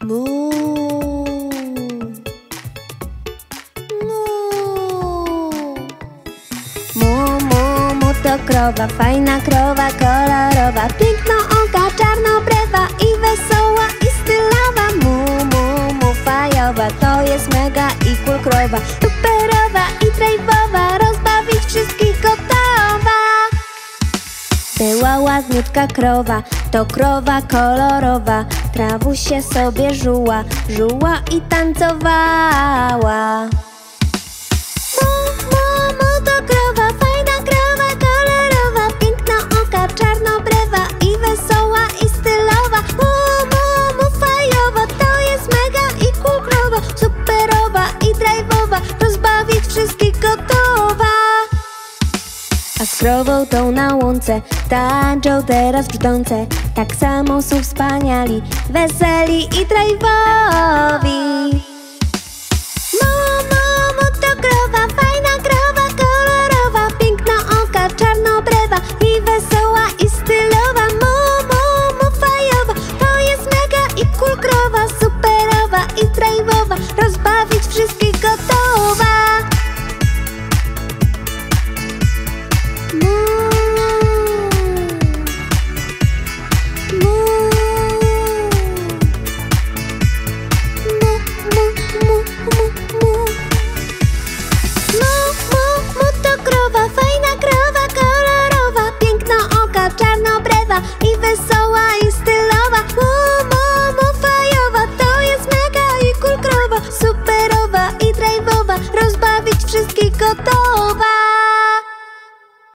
Mu. Mu. Mu, mu, mu to krowa, fajna krowa, kolorowa, piękno oka, czarnobrewa i wesoła i stylowa. Mu, mu, mu fajowa, to jest mega i cool krowa, superowa i trajwowa, rozbawić wszystkich gotowa. Była ładniutka krowa, to krowa kolorowa, trawusie sobie żuła, żuła i tancowała. Mu, mu, mu to krowa, fajna krowa, kolorowa, piękna oka, czarnobrewa i wesoła i stylowa. Mu, mu, mu fajowa, to jest mega i cool krowa, superowa i drive'owa, rozbawić wszystkich gotowa. A z krową tą na łące tańczą teraz brzdące, tak samo są wspaniali, weseli i drive'owi.